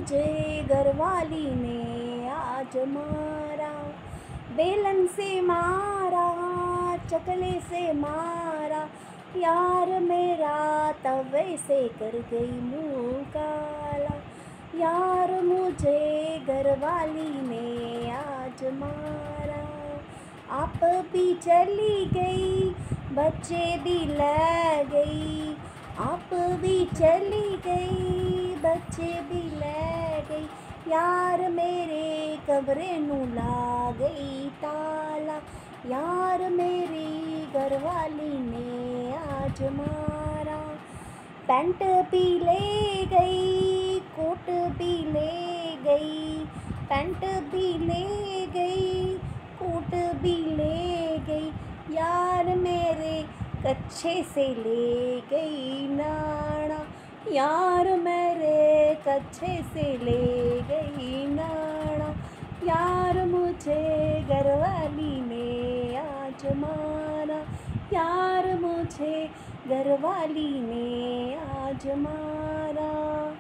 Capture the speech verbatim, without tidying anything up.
मुझे घरवाली ने आज मारा। बेलन से मारा, चकले से मारा, यार मेरा तवे से कर गई मुँह काला। यार मुझे घरवाली ने आज मारा। आप भी चली गई, बच्चे भी ले गई। आप भी चली गई, बच्चे भी ले गई। यार मेरे कमरे नू ला गई ताला। यार मेरी घरवाली ने आज मारा। पैंट भी ले गई, कोट भी ले गई। पैंट भी ले गई, कोट भी ले गई। यार मेरे कच्छे से ले गई नाणा। यार मेरे कच्छे से ले गई नाणा। यार मुझे घरवाली ने आज मारा। यार मुझे घरवाली ने आज मारा।